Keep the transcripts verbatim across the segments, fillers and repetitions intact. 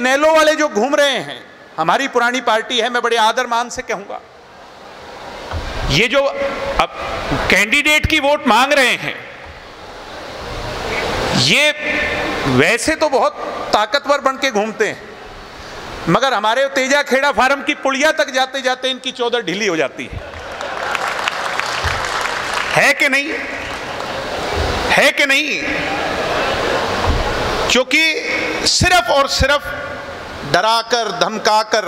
इनेलो वाले जो घूम रहे हैं, हमारी पुरानी पार्टी है, मैं बड़े आदर मान से कहूंगा, ये जो अब कैंडिडेट की वोट मांग रहे हैं, ये वैसे तो बहुत ताकतवर बन के घूमते हैं, मगर हमारे तेजा खेड़ा फार्म की पुड़िया तक जाते जाते इनकी चौदर ढीली हो जाती है। है कि नहीं? है कि नहीं? क्योंकि सिर्फ और सिर्फ डराकर, धमकाकर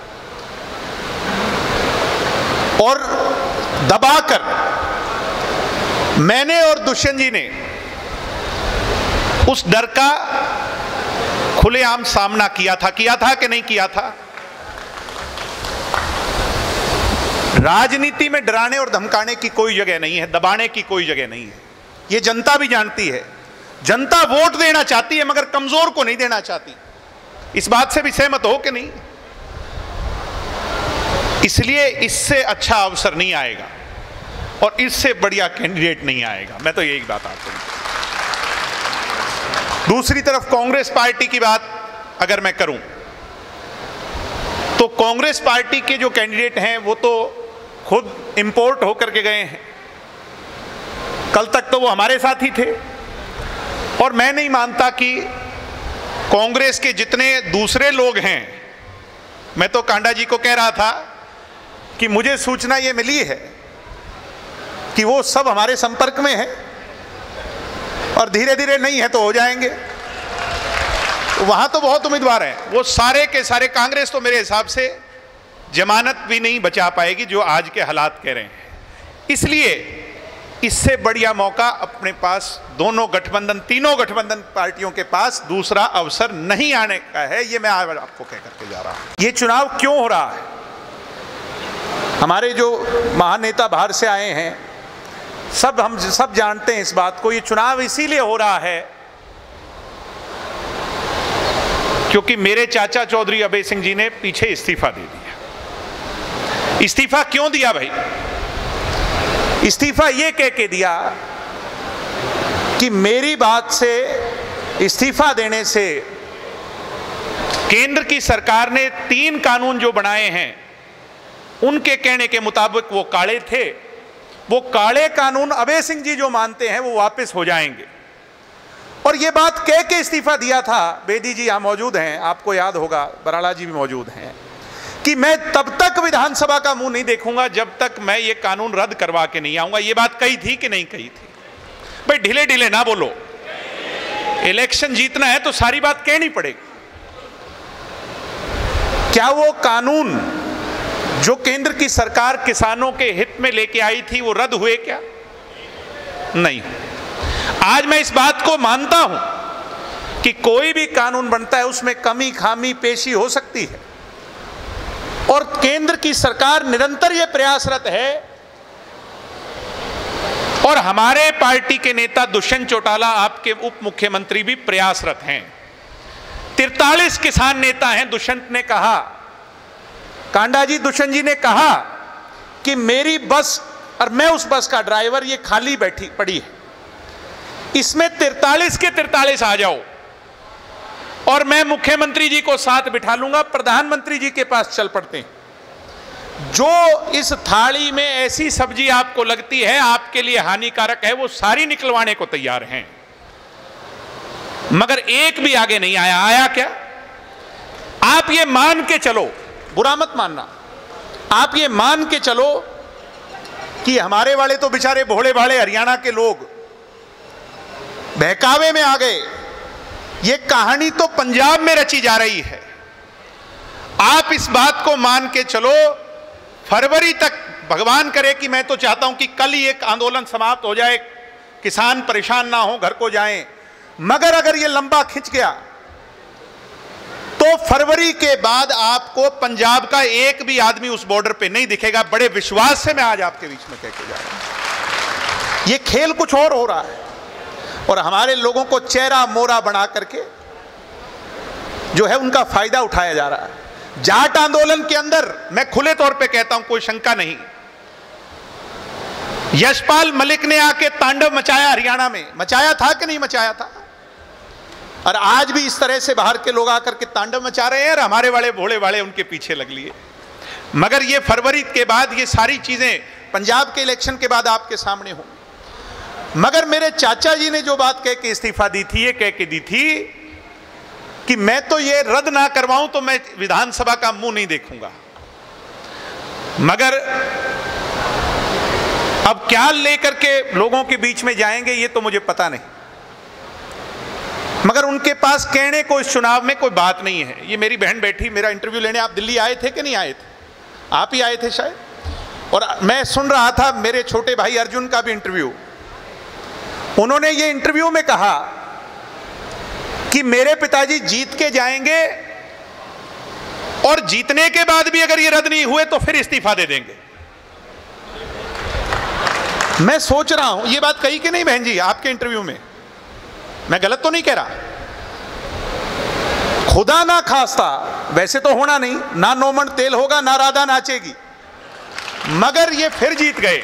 और दबाकर मैंने और दुष्यंत जी ने उस डर का खुलेआम सामना किया था। किया था कि नहीं किया था? राजनीति में डराने और धमकाने की कोई जगह नहीं है, दबाने की कोई जगह नहीं है। ये जनता भी जानती है। जनता वोट देना चाहती है मगर कमजोर को नहीं देना चाहती। इस बात से भी सहमत हो कि नहीं? इसलिए इससे अच्छा अवसर नहीं आएगा और इससे बढ़िया कैंडिडेट नहीं आएगा। मैं तो यही बात आपको। दूसरी तरफ कांग्रेस पार्टी की बात अगर मैं करूं तो कांग्रेस पार्टी के जो कैंडिडेट हैं वो तो खुद इंपोर्ट होकर के गए हैं। कल तक तो वो हमारे साथ ही थे और मैं नहीं मानता कि कांग्रेस के जितने दूसरे लोग हैं, मैं तो कांडा जी को कह रहा था कि मुझे सूचना ये मिली है कि वो सब हमारे संपर्क में हैं और धीरे धीरे नहीं है तो हो जाएंगे। वहां तो बहुत उम्मीदवार हैं। वो सारे के सारे, कांग्रेस तो मेरे हिसाब से जमानत भी नहीं बचा पाएगी जो आज के हालात कह रहे हैं। इसलिए इससे बढ़िया मौका अपने पास दोनों गठबंधन, तीनों गठबंधन पार्टियों के पास दूसरा अवसर नहीं आने का है। ये मैं आज आपको कह करके जा रहा हूं। ये चुनाव क्यों हो रहा है? हमारे जो महानेता बाहर से आए हैं, सब हम सब जानते हैं इस बात को। ये चुनाव इसीलिए हो रहा है क्योंकि मेरे चाचा चौधरी अभय सिंह जी ने पीछे इस्तीफा दे दिया। इस्तीफा क्यों दिया भाई? इस्तीफा ये कह के दिया कि मेरी बात से, इस्तीफा देने से केंद्र की सरकार ने तीन कानून जो बनाए हैं उनके कहने के मुताबिक वो काले थे। वो काले कानून अभय सिंह जी जो मानते हैं वो वापस हो जाएंगे। और ये बात कह के इस्तीफा दिया था। बेदी जी यहां मौजूद हैं, आपको याद होगा, बराड़ा जी भी मौजूद हैं, कि मैं तब तक विधानसभा का मुंह नहीं देखूंगा जब तक मैं ये कानून रद्द करवा के नहीं आऊंगा। ये बात कही थी कि नहीं कही थी? भाई ढीले ढीले ना बोलो। इलेक्शन जीतना है तो सारी बात कहनी पड़ेगी। क्या वो कानून जो केंद्र की सरकार किसानों के हित में लेके आई थी वो रद्द हुए क्या? नहीं। आज मैं इस बात को मानता हूं कि कोई भी कानून बनता है उसमें कमी, खामी, पेशी हो सकती है और केंद्र की सरकार निरंतर यह प्रयासरत है और हमारे पार्टी के नेता दुष्यंत चौटाला, आपके उप मुख्यमंत्री, भी प्रयासरत हैं। तिरतालीस किसान नेता हैं। दुष्यंत ने कहा, कांडा जी, दुष्यंत जी ने कहा कि मेरी बस और मैं उस बस का ड्राइवर, ये खाली बैठी पड़ी है, इसमें तिरतालीस के तिरतालीस आ जाओ और मैं मुख्यमंत्री जी को साथ बिठा लूंगा, प्रधानमंत्री जी के पास चल पड़ते हैं। जो इस थाली में ऐसी सब्जी आपको लगती है आपके लिए हानिकारक है, वो सारी निकलवाने को तैयार हैं। मगर एक भी आगे नहीं आया। आया क्या? आप ये मान के चलो, बुरा मत मानना, आप ये मान के चलो कि हमारे वाले तो बेचारे भोले भाले हरियाणा के लोग बहकावे में आ गए। ये कहानी तो पंजाब में रची जा रही है। आप इस बात को मान के चलो, फरवरी तक, भगवान करे कि मैं तो चाहता हूं कि कल ही एक आंदोलन समाप्त हो जाए, किसान परेशान ना हो, घर को जाएं। मगर अगर ये लंबा खिंच गया तो फरवरी के बाद आपको पंजाब का एक भी आदमी उस बॉर्डर पे नहीं दिखेगा। बड़े विश्वास से मैं आज आपके बीच में कह के जा रहा हूं। ये खेल कुछ और हो रहा है और हमारे लोगों को चेहरा मोरा बना करके जो है उनका फायदा उठाया जा रहा है। जाट आंदोलन के अंदर मैं खुले तौर पे कहता हूं, कोई शंका नहीं, यशपाल मलिक ने आके तांडव मचाया हरियाणा में। मचाया था कि नहीं मचाया था? और आज भी इस तरह से बाहर के लोग आकर के तांडव मचा रहे हैं और हमारे वाले भोले वाले उनके पीछे लग लिए। मगर ये फरवरी के बाद ये सारी चीजें पंजाब के इलेक्शन के बाद आपके सामने हो। मगर मेरे चाचा जी ने जो बात कह के इस्तीफा दी थी, ये कह के दी थी कि मैं तो ये रद्द ना करवाऊं तो मैं विधानसभा का मुंह नहीं देखूंगा। मगर अब क्या लेकर के लोगों के बीच में जाएंगे ये तो मुझे पता नहीं। मगर उनके पास कहने को इस चुनाव में कोई बात नहीं है। ये मेरी बहन बैठी, मेरा इंटरव्यू लेने आप दिल्ली आए थे कि नहीं आए थे? आप ही आए थे शायद। और मैं सुन रहा था मेरे छोटे भाई अर्जुन का भी इंटरव्यू। उन्होंने ये इंटरव्यू में कहा कि मेरे पिताजी जीत के जाएंगे और जीतने के बाद भी अगर ये रद्द नहीं हुए तो फिर इस्तीफा दे देंगे। मैं सोच रहा हूं ये बात कही कि नहीं बहन जी आपके इंटरव्यू में? मैं गलत तो नहीं कह रहा? खुदा ना खास्ता, वैसे तो होना नहीं, ना नौमन तेल होगा ना राधा नाचेगी, मगर ये फिर जीत गए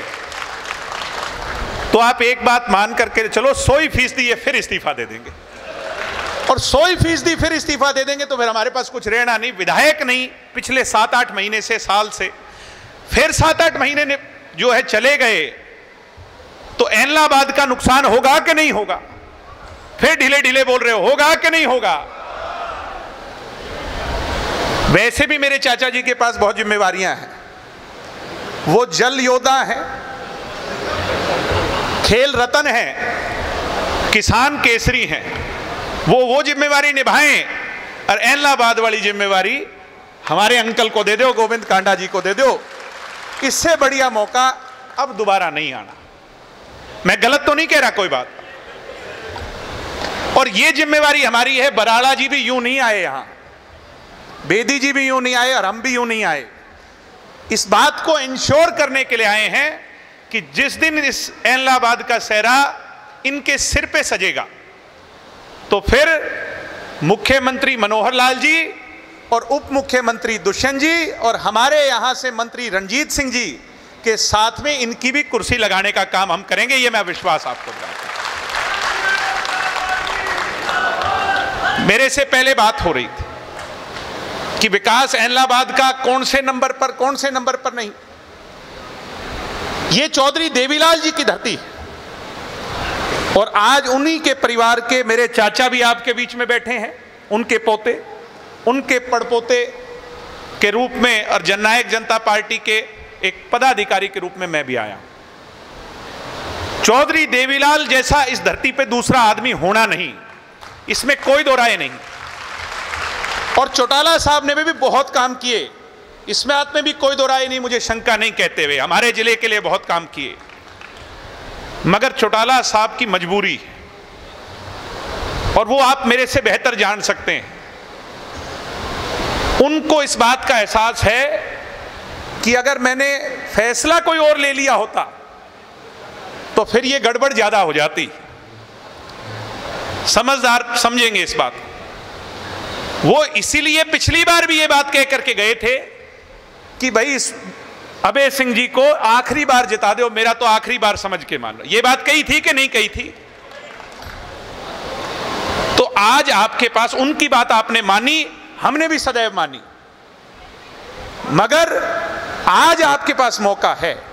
तो आप एक बात मान करके चलो, सौ फीसदी ये फिर इस्तीफा दे देंगे। और सौ फीसदी फिर इस्तीफा दे देंगे तो फिर हमारे पास कुछ रहना नहीं। विधायक नहीं, पिछले सात आठ महीने से, साल से, फिर सात आठ महीने ने जो है चले गए तो एलनाबाद का नुकसान होगा कि नहीं होगा? फिर ढीले ढीले बोल रहे हो, होगा कि नहीं होगा? वैसे भी मेरे चाचा जी के पास बहुत जिम्मेवारियां हैं। वो जल योद्धा हैं, खेल रतन हैं, किसान केसरी हैं। वो वो जिम्मेवारी निभाएं और एलनाबाद वाली जिम्मेवारी हमारे अंकल को दे दो, गोविंद कांडा जी को दे दो। इससे बढ़िया मौका अब दोबारा नहीं आना। मैं गलत तो नहीं कह रहा कोई बात। और ये जिम्मेवारी हमारी है। बराड़ा जी भी यूं नहीं आए यहां, बेदी जी भी यूं नहीं आए और हम भी यूं नहीं आए। इस बात को इंश्योर करने के लिए आए हैं कि जिस दिन इस एलनाबाद का सेहरा इनके सिर पे सजेगा तो फिर मुख्यमंत्री मनोहर लाल जी और उप मुख्यमंत्री दुष्यंत जी और हमारे यहां से मंत्री रणजीत सिंह जी के साथ में इनकी भी कुर्सी लगाने का काम हम करेंगे। ये मैं विश्वास आपको दिलाता हूं। मेरे से पहले बात हो रही थी कि विकास एलनाबाद का कौन से नंबर पर, कौन से नंबर पर नहीं। ये चौधरी देवीलाल जी की धरती है और आज उन्हीं के परिवार के मेरे चाचा भी आपके बीच में बैठे हैं, उनके पोते, उनके पड़पोते के रूप में और जननायक जनता पार्टी के एक पदाधिकारी के रूप में मैं भी आया। चौधरी देवीलाल जैसा इस धरती पे दूसरा आदमी होना नहीं, इसमें कोई दो राय नहीं। और चौटाला साहब ने भी, भी बहुत काम किए, इस बात में भी कोई दो राय नहीं, मुझे शंका नहीं कहते हुए। हमारे जिले के लिए बहुत काम किए। मगर चौटाला साहब की मजबूरी है और वो आप मेरे से बेहतर जान सकते हैं। उनको इस बात का एहसास है कि अगर मैंने फैसला कोई और ले लिया होता तो फिर ये गड़बड़ ज्यादा हो जाती। समझदार समझेंगे इस बात। वो इसीलिए पिछली बार भी ये बात कह करके गए थे कि भाई इस अभय सिंह जी को आखिरी बार जिता दो, मेरा तो आखिरी बार समझ के मान लो। ये बात कही थी कि नहीं कही थी? तो आज आपके पास उनकी बात आपने मानी, हमने भी सदैव मानी। मगर आज आपके पास मौका है